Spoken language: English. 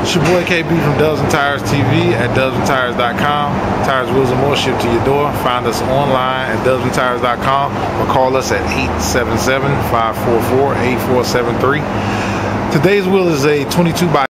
It's your boy KB from Dubs and Tires TV at dubsandtires.com. Tires, wheels, and more shipped to your door. Find us online at dubsandtires.com or call us at 877-544-8473. Today's wheel is a 22 by